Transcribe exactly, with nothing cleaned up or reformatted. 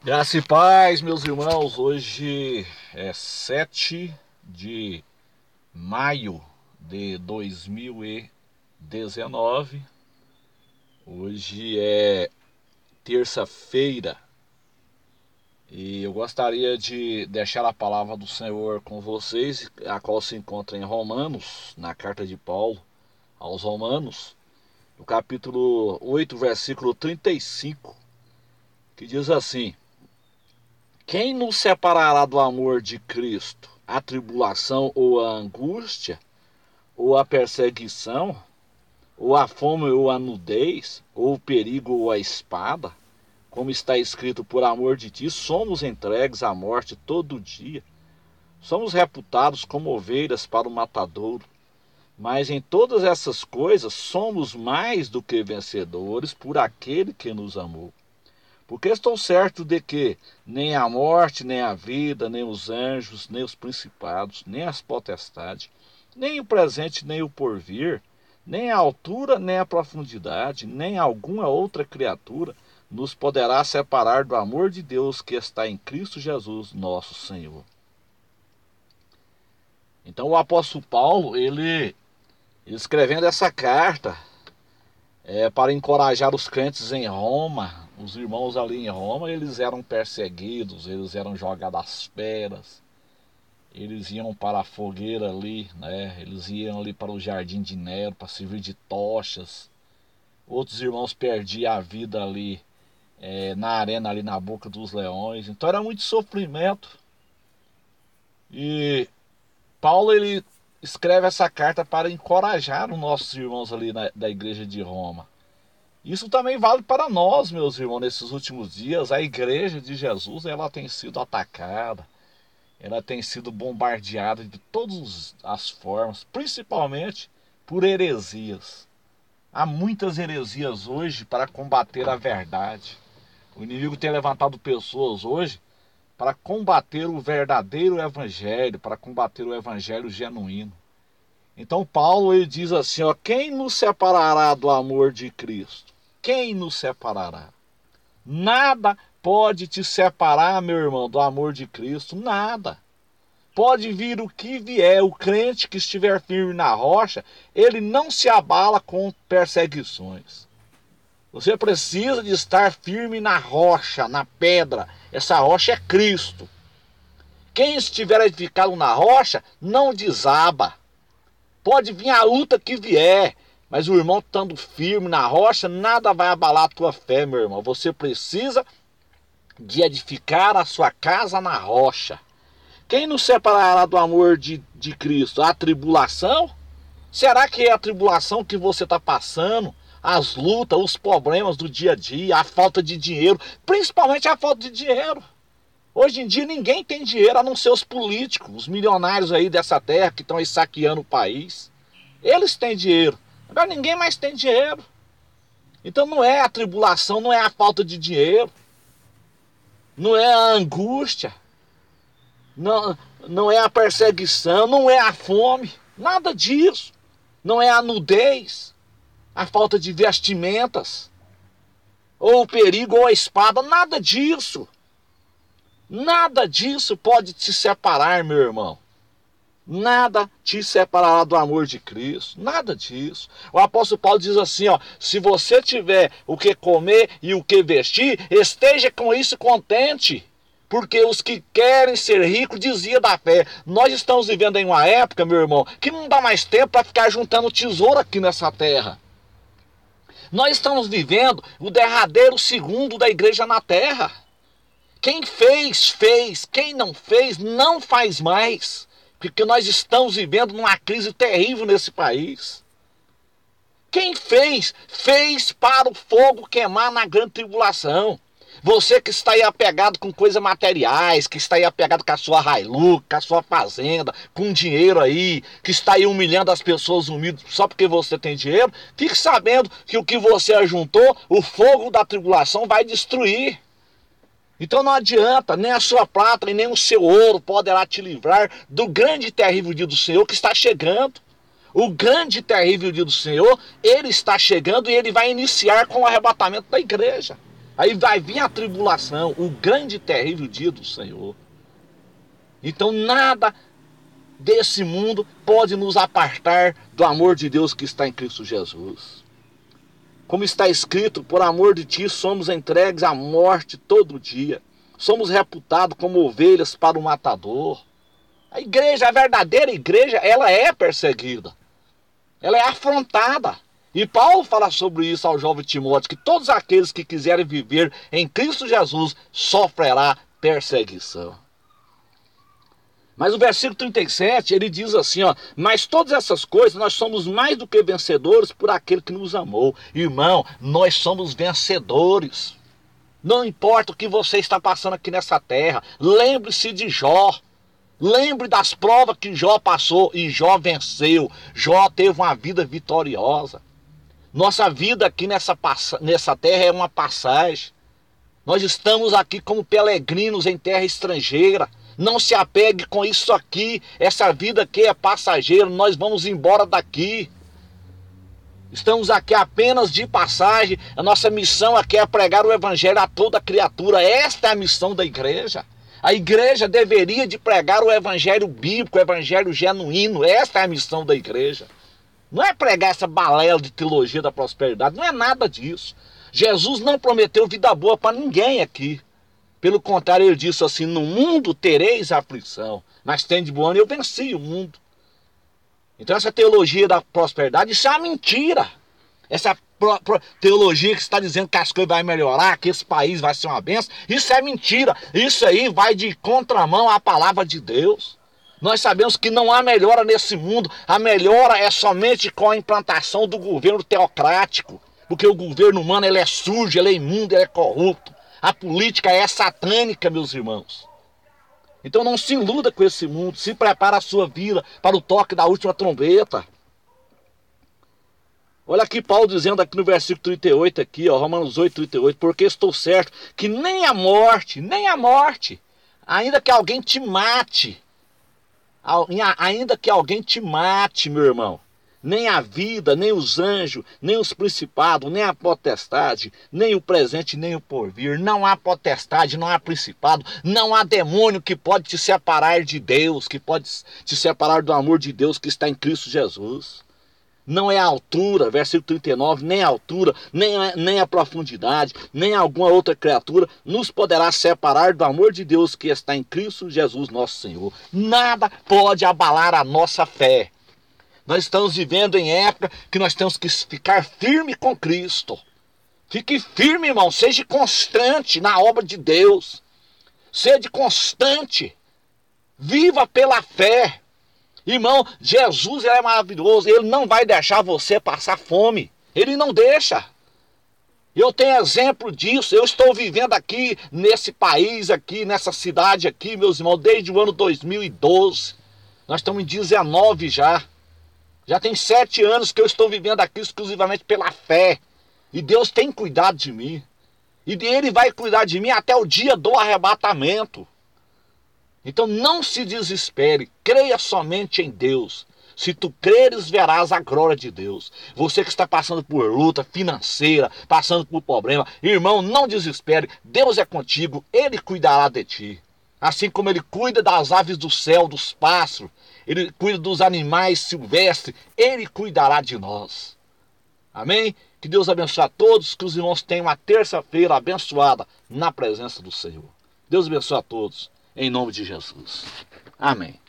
Graça e paz, meus irmãos. Hoje é sete de maio de dois mil e dezenove. Hoje é terça-feira e eu gostaria de deixar a palavra do Senhor com vocês, a qual se encontra em Romanos, na carta de Paulo aos Romanos, no capítulo oito, versículo trinta e cinco, que diz assim: Quem nos separará do amor de Cristo? A tribulação ou a angústia? Ou a perseguição? Ou a fome ou a nudez? Ou o perigo ou a espada? Como está escrito, por amor de ti, somos entregues à morte todo dia. Somos reputados como ovelhas para o matadouro. Mas em todas essas coisas somos mais do que vencedores por aquele que nos amou. Porque estou certo de que nem a morte, nem a vida, nem os anjos, nem os principados, nem as potestades, nem o presente, nem o porvir, nem a altura, nem a profundidade, nem alguma outra criatura nos poderá separar do amor de Deus que está em Cristo Jesus, nosso Senhor. Então o apóstolo Paulo, ele, escrevendo essa carta, é, para encorajar os crentes em Roma, os irmãos ali em Roma, eles eram perseguidos, eles eram jogados às feras, eles iam para a fogueira ali, né? Eles iam ali para o jardim de Nero para servir de tochas. Outros irmãos perdiam a vida ali é, na arena, ali na boca dos leões. Então era muito sofrimento. E Paulo, ele escreve essa carta para encorajar os nossos irmãos ali na, da igreja de Roma. Isso também vale para nós, meus irmãos, nesses últimos dias. A igreja de Jesus, ela tem sido atacada, ela tem sido bombardeada de todas as formas, principalmente por heresias. Há muitas heresias hoje para combater a verdade. O inimigo tem levantado pessoas hoje para combater o verdadeiro evangelho, para combater o evangelho genuíno. Então Paulo, ele diz assim, ó, quem nos separará do amor de Cristo? Quem nos separará? Nada pode te separar, meu irmão, do amor de Cristo. Nada. Pode vir o que vier. O crente que estiver firme na rocha, ele não se abala com perseguições. Você precisa de estar firme na rocha, na pedra. Essa rocha é Cristo. Quem estiver edificado na rocha, não desaba. Pode vir a luta que vier. Mas o irmão estando firme na rocha, nada vai abalar a tua fé, meu irmão. Você precisa de edificar a sua casa na rocha. Quem nos separará do amor de, de Cristo? A tribulação? Será que é a tribulação que você está passando? As lutas, os problemas do dia a dia, a falta de dinheiro, principalmente a falta de dinheiro. Hoje em dia ninguém tem dinheiro a não ser os políticos, os milionários aí dessa terra que estão aí saqueando o país. Eles têm dinheiro. Agora ninguém mais tem dinheiro. Então não é a tribulação, não é a falta de dinheiro, não é a angústia, não, não é a perseguição, não é a fome, nada disso. Não é a nudez, a falta de vestimentas, ou o perigo ou a espada, nada disso. Nada disso pode te separar, meu irmão. Nada te separará do amor de Cristo. Nada disso. O apóstolo Paulo diz assim, ó, se você tiver o que comer e o que vestir, esteja com isso contente. Porque os que querem ser ricos desviam da fé. Nós estamos vivendo em uma época, meu irmão, que não dá mais tempo para ficar juntando tesouro aqui nessa terra. Nós estamos vivendo o derradeiro segundo da igreja na terra. Quem fez, fez. Quem não fez, não faz mais. Porque nós estamos vivendo numa crise terrível nesse país. Quem fez, fez para o fogo queimar na grande tribulação. Você que está aí apegado com coisas materiais, que está aí apegado com a sua Hilux, com a sua fazenda, com dinheiro aí, que está aí humilhando as pessoas humildes só porque você tem dinheiro, fique sabendo que o que você ajuntou, o fogo da tribulação vai destruir. Então não adianta, nem a sua prata e nem o seu ouro poderá te livrar do grande e terrível dia do Senhor que está chegando. O grande e terrível dia do Senhor, ele está chegando e ele vai iniciar com o arrebatamento da igreja. Aí vai vir a tribulação, o grande e terrível dia do Senhor. Então nada desse mundo pode nos apartar do amor de Deus que está em Cristo Jesus. Como está escrito, por amor de ti somos entregues à morte todo dia. Somos reputados como ovelhas para o matador. A igreja, a verdadeira igreja, ela é perseguida. Ela é afrontada. E Paulo fala sobre isso ao jovem Timóteo, que todos aqueles que quiserem viver em Cristo Jesus sofrerá perseguição. Mas o versículo trinta e sete, ele diz assim, ó, mas todas essas coisas nós somos mais do que vencedores por aquele que nos amou. Irmão, nós somos vencedores. Não importa o que você está passando aqui nessa terra, lembre-se de Jó. Lembre das provas que Jó passou e Jó venceu. Jó teve uma vida vitoriosa. Nossa vida aqui nessa, nessa terra é uma passagem. Nós estamos aqui como peregrinos em terra estrangeira. Não se apegue com isso aqui. Essa vida aqui é passageira. Nós vamos embora daqui. Estamos aqui apenas de passagem. A nossa missão aqui é pregar o evangelho a toda criatura. Esta é a missão da igreja. A igreja deveria de pregar o evangelho bíblico, o evangelho genuíno. Esta é a missão da igreja. Não é pregar essa balela de teologia da prosperidade. Não é nada disso. Jesus não prometeu vida boa para ninguém aqui. Pelo contrário, ele disse assim, no mundo tereis aflição, mas tem de bom ano, eu venci o mundo. Então essa teologia da prosperidade, isso é uma mentira. Essa pro, pro, teologia que está dizendo que as coisas vão melhorar, que esse país vai ser uma bênção, isso é mentira. Isso aí vai de contramão à palavra de Deus. Nós sabemos que não há melhora nesse mundo. A melhora é somente com a implantação do governo teocrático. Porque o governo humano ele é sujo, ele é imundo, ele é corrupto. A política é satânica, meus irmãos. Então não se iluda com esse mundo. Se prepara a sua vida para o toque da última trombeta. Olha aqui Paulo dizendo aqui no versículo trinta e oito, aqui, ó, Romanos oito, trinta e oito. Porque estou certo que nem a morte, nem a morte, ainda que alguém te mate, ainda que alguém te mate, meu irmão, nem a vida, nem os anjos, nem os principados, nem a potestade, nem o presente, nem o porvir. Não há potestade, não há principado, não há demônio que pode te separar de Deus, que pode te separar do amor de Deus que está em Cristo Jesus. Não é a altura, versículo trinta e nove, nem a altura, nem a, nem a profundidade, nem alguma outra criatura nos poderá separar do amor de Deus que está em Cristo Jesus nosso Senhor. Nada pode abalar a nossa fé. Nós estamos vivendo em época que nós temos que ficar firme com Cristo. Fique firme, irmão. Seja constante na obra de Deus. Seja constante. Viva pela fé. Irmão, Jesus é maravilhoso. Ele não vai deixar você passar fome. Ele não deixa. Eu tenho exemplo disso. Eu estou vivendo aqui nesse país, aqui nessa cidade aqui, meus irmãos, desde o ano dois mil e doze. Nós estamos em dezenove já. Já tem sete anos que eu estou vivendo aqui exclusivamente pela fé. E Deus tem cuidado de mim. E Ele vai cuidar de mim até o dia do arrebatamento. Então não se desespere. Creia somente em Deus. Se tu creres, verás a glória de Deus. Você que está passando por luta financeira, passando por problema, irmão, não desespere. Deus é contigo. Ele cuidará de ti. Assim como Ele cuida das aves do céu, dos pássaros. Ele cuida dos animais silvestres. Ele cuidará de nós. Amém? Que Deus abençoe a todos. Que os irmãos tenham uma terça-feira abençoada na presença do Senhor. Deus abençoe a todos. Em nome de Jesus. Amém.